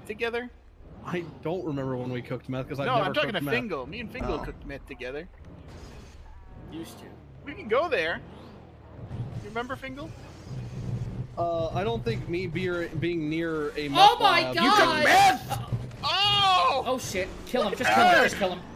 together? I don't remember when we cooked meth because No, I'm talking to Fingal. Me and Fingal cooked meth together. Used to. We can go there. You remember Fingal? I don't think me being near a meth Oh my lab- god! You cooked meth! Oh! Oh shit! Kill him! Just kill him! Just kill him!